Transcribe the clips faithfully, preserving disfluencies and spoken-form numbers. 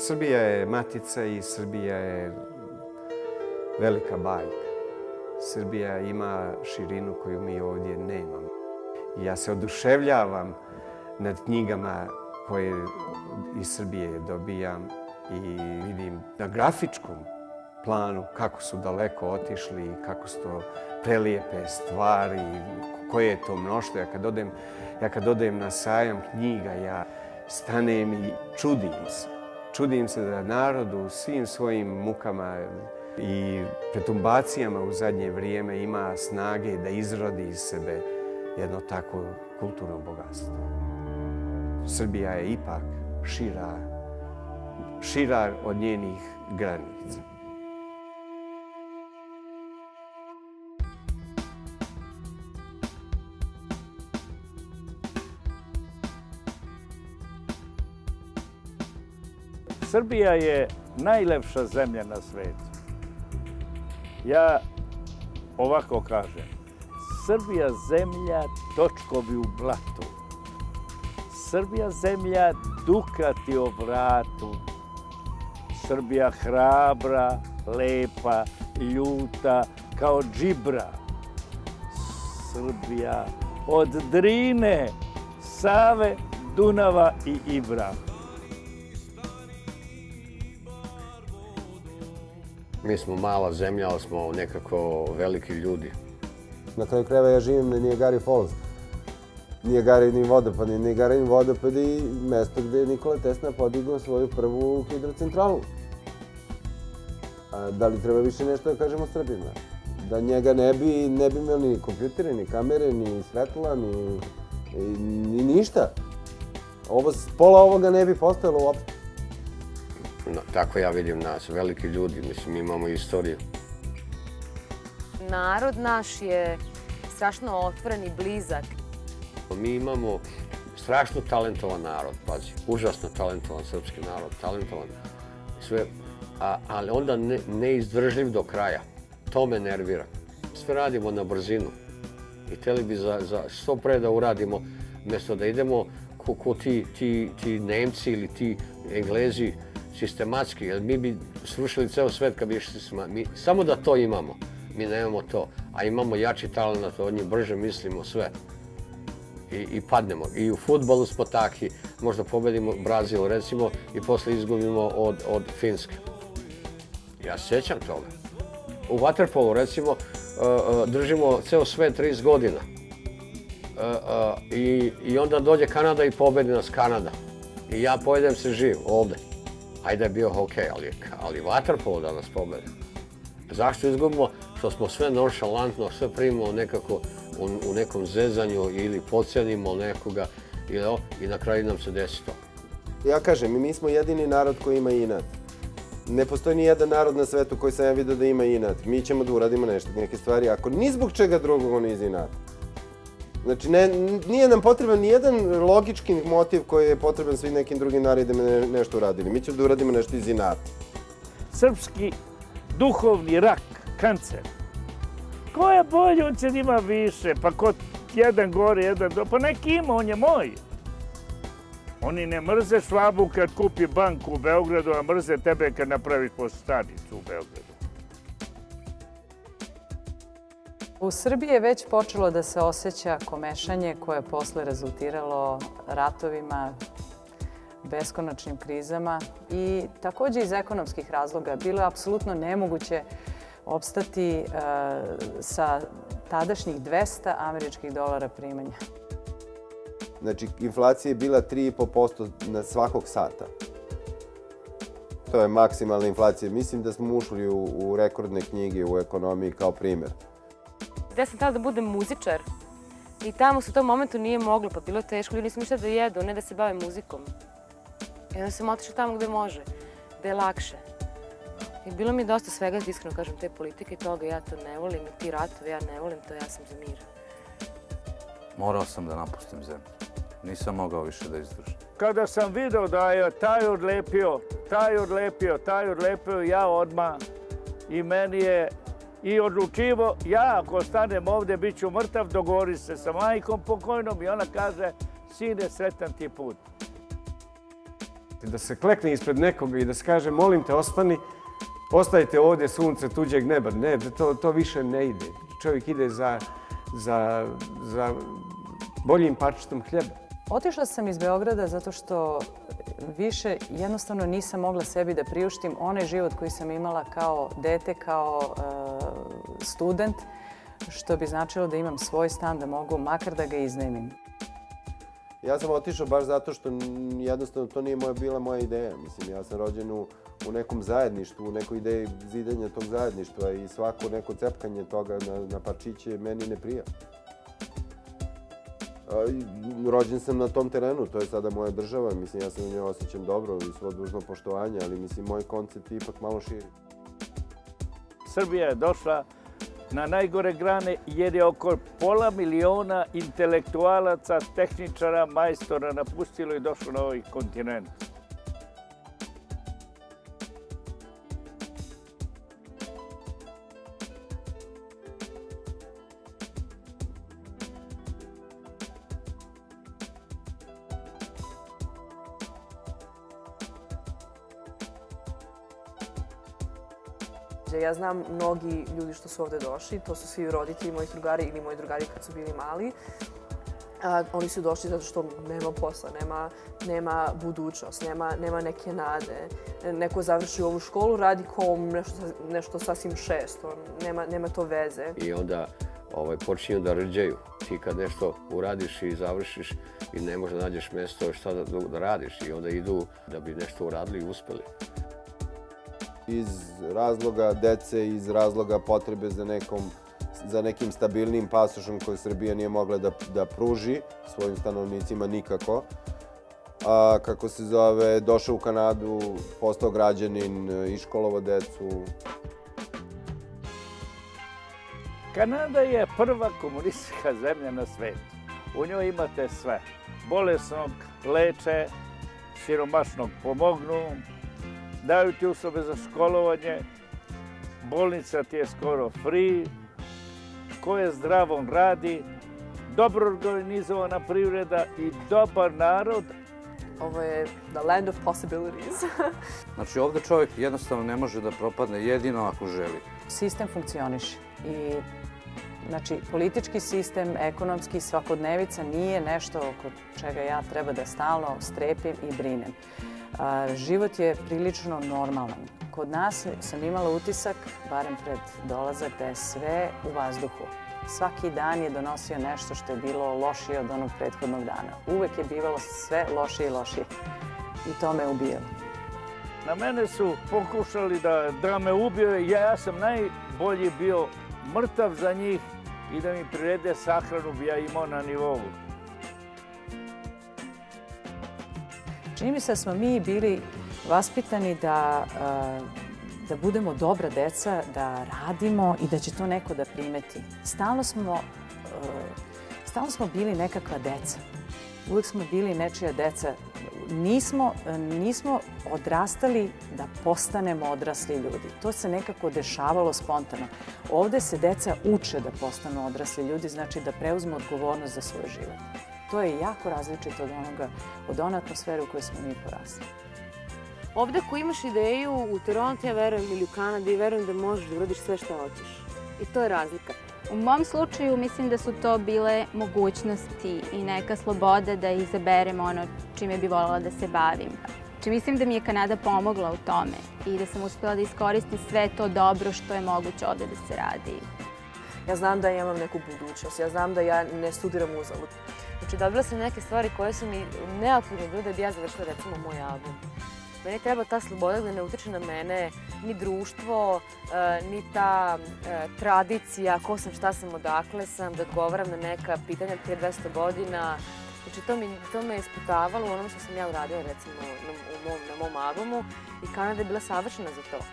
Srbija je matica i Srbija je velika bajka. Srbija ima širinu koju mi ovdje nemamo. Ja se oduševljavam nad knjigama koje iz Srbije dobijam i vidim na grafičkom planu kako su daleko otišli i kako su to prelijepe stvari, koje je to mnoštvo. Ja kad odem, ja kad odem na sajam knjiga, ja stanem i čudim se. Čudim se da narod u svim svojim mukama i pretumbacijama u zadnje vrijeme ima snage da izrodi iz sebe jedno takvo kulturno bogatstvo. Srbija je ipak šira, šira od njenih granica. Srbija je najlepša zemlja na svetu. Ja ovako kažem, Srbija zemlja točkovi u blatu. Srbija zemlja dukati o vratu. Srbija hrabra, lepa, ljuta, kao džibra. Srbija od Drine, Save, Dunava i Ibra. Mi smo mala zemlja, ali smo nekako veliki ljudi. Na kraju krajeva ja živim na Niagara Falls. Niagarin vodopad je Niagarin vodopad i mesto gde je Nikola Tesla podigao svoju prvu hidrocentralu. A da li treba više nešto da kažemo Srbima? Da njega ne bi, ne bi imali ni kompjutere, ni kamere, ni svetla, ni, ni ništa. Ovo, pola ovoga ne bi postojalo uopšte. No, tako ja vidim nas, veliki ljudi, mislim, imamo istoriju. Narod naš je strašno otvoren i blizak. Mi imamo strašno talentovan narod, pazi, užasno talentovan srpski narod, talentovan sve, a, ali onda ne, neizdržljiv do kraja. To me nervira. Sve radimo na brzinu i hteli bi za, za što pre da uradimo, mjesto da idemo ko, ko ti, ti, ti Nemci ili ti Englezi, sistematski, jer mi bi srušili ceo svet kad bi išli mi, samo da to imamo. Mi nemamo to, a imamo jači talent od njih, brže mislimo sve. I, i padnemo. I u fudbalu smo taki, možda pobedimo Brazil, recimo, i posle izgubimo od, od Finske. Ja se sjećam toga. U vaterpolu, recimo, uh, uh, držimo ceo svet trideset godina. Uh, uh, i, I onda dođe Kanada i pobedi nas Kanada. I ja pojedem se živ ovde. Ajde je bio hokej, ali, ali vaterpolo da nas pobedi. Zašto izgubimo? Što smo sve nonšalantno, sve primimo nekako u, u nekom zezanju ili podcenimo nekoga ili, i na kraju nam se desi to. Ja kažem, mi smo jedini narod koji ima inat. Ne postoji ni jedan narod na svetu koji sam ja vidio da ima inat. Mi ćemo da uradimo nešto, neke stvari, ako ni zbog čega drugog on iz inata. Znači, ne, nije nam potreban ni jedan logički motiv koji je potreban svim nekim drugim narodima ne, nešto uradili. Mi ćemo da uradimo nešto iz inata. Srpski duhovni rak, kancer. Ko je bolji, on će ima više. Pa ko jedan gore, jedan do... Pa neki ima, on je moj. Oni ne mrze Švabu kad kupi banku u Beogradu, a mrze tebe kad napraviš postanicu u Beogradu. U Srbiji je već počelo da se osjeća komešanje koje je posle rezultiralo ratovima, beskonačnim krizama i također iz ekonomskih razloga bilo je apsolutno nemoguće opstati uh, sa tadašnjih dvesta američkih dolara primanja. Znači, inflacija je bila tri i po posto na svakog sata. To je maksimalna inflacija. Mislim da smo ušli u, u rekordne knjige u ekonomiji kao primjer. Ja sam htjela da budem muzičar i tamo se u tom momentu nije moglo, pa bilo je teško, ljudi nisu ništa da jedu, ne da se bave muzikom. I onda sam otišla tamo gde može, gde je lakše. I bilo mi je dosta svega, iskreno kažem, te politike i toga, ja to ne volim, i ti ratovi, ja ne volim to, ja sam za mir. Morao sam da napustim zemlju. Nisam mogao više da izdržim. Kada sam video da je taj odlepio, taj odlepio, taj odlepio, ja odmah i meni je i odlučivo, ja ako ostanem ovdje, bit ću mrtav, dogovori se sa majkom pokojnom i ona kaže, sine, sretan ti put. prihvati. Da se klekne ispred nekoga i da se kaže molim te ostani, ostavite ovdje sunce tuđeg neba. Ne, to, to više ne ide. Čovjek ide za, za, za boljim parčetom hljeba. Otišla sam iz Beograda zato što više jednostavno nisam mogla sebi da priuštim onaj život koji sam imala kao dete, kao uh, student, što bi značilo da imam svoj stan, da mogu makar da ga iznajmim. Ja sam otišao baš zato što jednostavno to nije moja, bila moja ideja. Mislim, ja sam rođen u, u nekom zajedništvu, u nekoj ideji zidanja tog zajedništva i svako neko cepkanje toga na, na parčiće meni ne prija. Rođen sam na tom terenu, to je sada moja država, mislim, ja se na njoj osjećam dobro i svo dužno poštovanje, ali mislim, moj koncept je ipak malo širi. Srbija je došla na najgore grane jer je oko pola miliona intelektualaca, tehničara, majstora napustilo i došlo na ovaj kontinent. Ja znam mnogi ljudi što su ovdje došli, to su svi roditelji mojih drugari ili moji drugari kad su bili mali. A, oni su došli zato što nema posla, nema, nema budućnost, nema, nema neke nade. Neko završi ovu školu, radi kao nešto, nešto sasvim šesto, nema, nema to veze. I onda ovaj, počinju da rđaju. Ti kad nešto uradiš i završiš i ne možda nađeš mjesto šta da, da radiš i onda idu da bi nešto uradili i uspeli. Iz razloga dece, iz razloga potrebe za, nekom, za nekim stabilnim pasošom koji Srbija nije mogla da, da pruži svojim stanovnicima nikako. A kako se zove, došao u Kanadu, postao građanin, iškolovao decu. Kanada je prva komunistička zemlja na svetu. U njoj imate sve. Bolesnog leče, siromašnog pomognu, daju ti uslove za školovanje, bolnica ti je skoro free, ko je zdrav on radi, dobro organizovana privreda i dobar narod. Ovo je the land of possibilities. Znači ovdje čovjek jednostavno ne može da propadne jedino ako želi. Sistem funkcioniše i znači, politički sistem, ekonomski, svakodnevica nije nešto oko čega ja treba da stalno strepim i brinem. Život je prilično normalan. Kod nas sam imala utisak, barem pred dolazak, da je sve u vazduhu. Svaki dan je donosio nešto što je bilo lošije od onog prethodnog dana. Uvek je bivalo sve lošije i lošije. I to me ubijalo. Na mene su pokušali da, da me ubiju. Ja sam najbolji bio mrtav za njih i da mi prirede sahranu bi ja imao na nivou. Čini mi se da smo mi bili vaspitani da, da budemo dobra deca, da radimo i da će to neko da primeti. Stalno smo, stalno smo bili nekakva deca. Uvijek smo bili nečija deca. Nismo, nismo odrastali da postanemo odrasli ljudi. To se nekako dešavalo spontano. Ovdje se deca uče da postanu odrasli ljudi, znači da preuzmu odgovornost za svoj život. To je jako različito od onoga, od one atmosfere u kojoj smo mi porasli. Ovdje ako imaš ideju u Torontu, ja verujem, ili u Kanadi, verujem da možeš da uradiš sve što hoćeš. I to je razlika. U mom slučaju mislim da su to bile mogućnosti i neka sloboda da izaberem ono čime bi voljela da se bavim. Znači, mislim da mi je Kanada pomogla u tome i da sam uspjela da iskoristim sve to dobro što je moguće ovdje da se radi. Ja znam da imam neku budućnost, ja znam da ja ne studiram uzalud. Znači, dobila sam neke stvari koje su mi neophodne bile da bi ja završila, recimo, moj album. Meni treba ta sloboda da ne utiče na mene ni društvo, ni ta tradicija, ko sam, šta sam, odakle sam, da odgovaram na neka pitanja prije dvesta godina. Znači, to, mi, to me je ispitavalo u onom što sam ja uradila, recimo, na, u mom, na mom albumu i Kanada je bila savršena za to.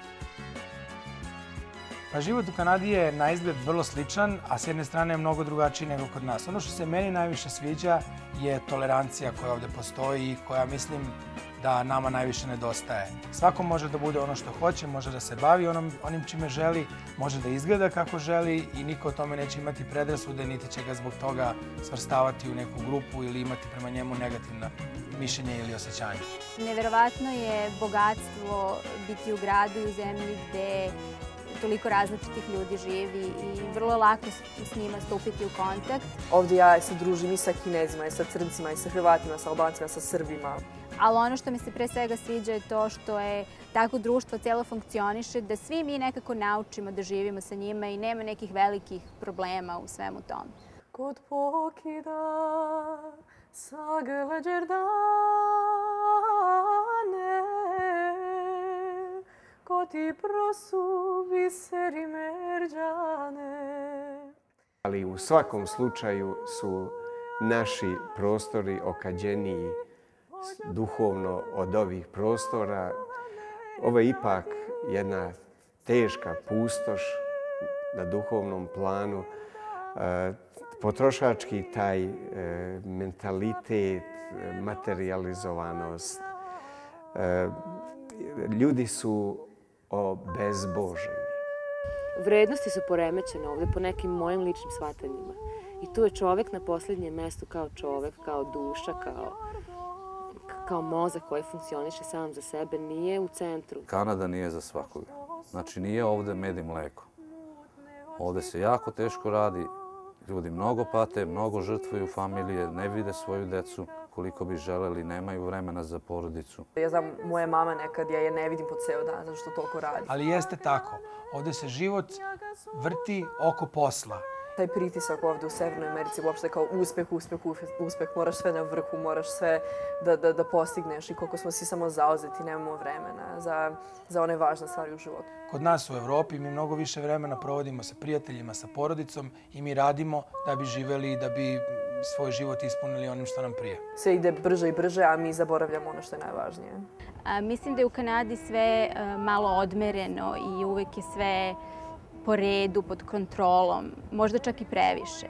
Pa život u Kanadi je na izgled vrlo sličan, a s jedne strane je mnogo drugačiji nego kod nas. Ono što se meni najviše sviđa je tolerancija koja ovdje postoji i koja, mislim, da nama najviše nedostaje. Svako može da bude ono što hoće, može da se bavi onom, onim čime želi, može da izgleda kako želi i niko o tome neće imati predrasude, niti će ga zbog toga svrstavati u neku grupu ili imati prema njemu negativna mišljenje ili osjećanje. Neverovatno je bogatstvo biti u gradu i u zemlji gde toliko različitih ljudi živi i vrlo lako s njima stupiti u kontakt. Ovdje ja se družim i sa Kinezima, i sa Crncima, i sa Hrvatima, sa Albancima, sa Srbima. Ali ono što mi se pre svega sviđa je to što je tako društvo cijelo funkcioniše, da svi mi nekako naučimo da živimo sa njima i nema nekih velikih problema u svemu tome. Kod pokida sagle đerdane, ko ti prosu biseri merđane. Ali u svakom slučaju su naši prostori okađeniji duhovno od ovih prostora. Ovo je ipak jedna teška pustoš na duhovnom planu. Potrošački taj mentalitet, materializovanost. Ljudi su obezboženi. Vrednosti su poremećene ovde po nekim mojim ličnim shvatanjima. I tu je čovek na posljednjem mestu kao čovek, kao duša, kao, kao mozak koji funkcioniše sam za sebe, nije u centru. Kanada nije za svakoga. Znači nije ovde med i mleko. Ovde se jako teško radi, ljudi mnogo pate, mnogo žrtvuju familije, ne vide svoju decu koliko bi želeli, nemaju vremena za porodicu. Ja znam, moja mama nekad, ja je ne vidim po ceo dan zato što toliko radi. Ali jeste tako. Ovde se život vrti oko posla. Taj pritisak ovde u Severnoj Americi uopšte kao uspeh, uspeh, uspeh. Moraš sve na vrhu, moraš sve da, da, da postigneš i koliko smo svi samo zauzeti, nemamo vremena za, za one važne stvari u životu. Kod nas u Evropi mi mnogo više vremena provodimo sa prijateljima, sa porodicom i mi radimo da bi živeli i da bi svoj život ispunili onim što nam prije. Sve ide brže i brže, a mi zaboravljamo ono što je najvažnije. A, mislim da je u Kanadi sve a, malo odmereno i uvek je sve po redu, pod kontrolom, možda čak i previše.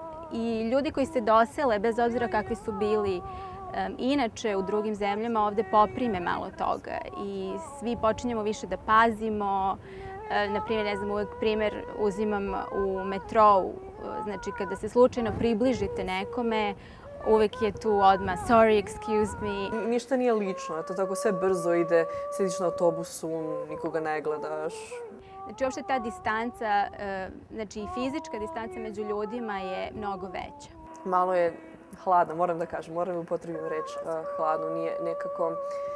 I ljudi koji se dosele, bez obzira kakvi su bili um, inače u drugim zemljama, ovde poprime malo toga i svi počinjemo više da pazimo. E, naprimjer, ne znam, uvek primer uzimam u metrou, znači kada se slučajno približite nekome, uvek je tu odmah sorry, excuse me. Ništa nije lično, to tako sve brzo ide, sediš na autobusu, nikoga ne gledaš. Znači, uopšte ta distanca, znači i fizička distanca među ljudima je mnogo veća. Malo je hladno, moram da kažem, moram da upotrebim reč hladno. Nije nekako,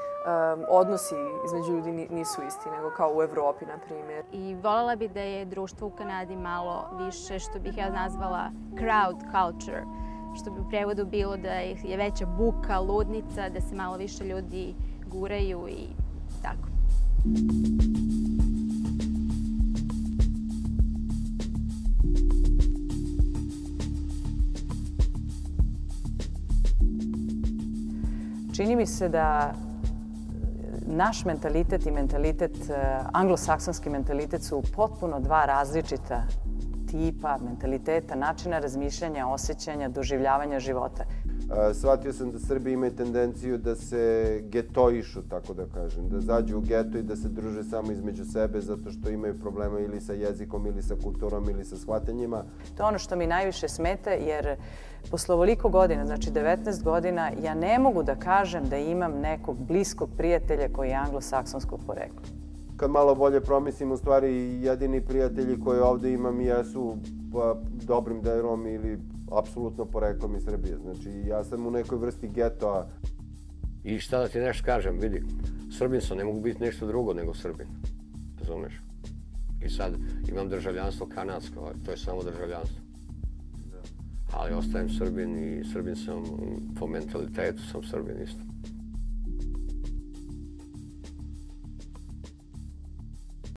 odnosi između ljudi nisu isti nego kao u Evropi, na primjer. I voljela bi da je društvo u Kanadi malo više, što bih ja nazvala crowd culture, što bi u prevodu bilo da je veća buka, ludnica, da se malo više ljudi guraju i tako. Čini mi se da naš mentalitet i mentalitet, anglosaksonski mentalitet su potpuno dva različita tipa mentaliteta, načina razmišljanja, osjećanja, doživljavanja života. Shvatio sam da Srbi imaju tendenciju da se getoišu, tako da kažem, da zađu u geto i da se druže samo između sebe zato što imaju problema ili sa jezikom, ili sa kulturom, ili sa shvatanjima. To je ono što mi najviše smeta, jer posle ovoliko godina, znači devetnaest godina, ja ne mogu da kažem da imam nekog bliskog prijatelja koji je anglosaksonskog porekla. Kad malo bolje promislim, u stvari jedini prijatelji koje ovde imam jesu dobrim delom ili apsolutno poreklom iz Srbije. Znači, ja sam u nekoj vrsti getoa. I šta da ti nešto kažem, vidi, Srbin sam, ne mogu biti nešto drugo nego Srbin. Razumeš? I sad imam državljanstvo kanadsko, to je samo državljanstvo. Ali ostajem Srbin i Srbin sam, po mentalitetu sam Srbin isto.